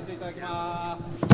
せていただきます。